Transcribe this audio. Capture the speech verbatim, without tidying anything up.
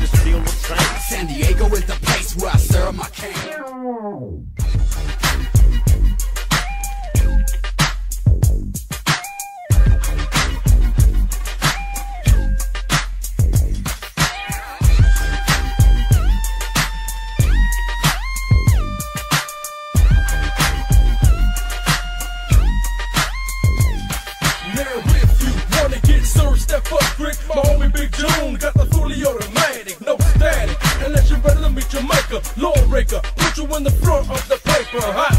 niggas still the same. San Diego is the place where I serve my cane. Step up quick, my homie Big June got the fully automatic, no static. Unless you're ready to meet your maker, lawbreaker, put you in the front of the paper. Ha!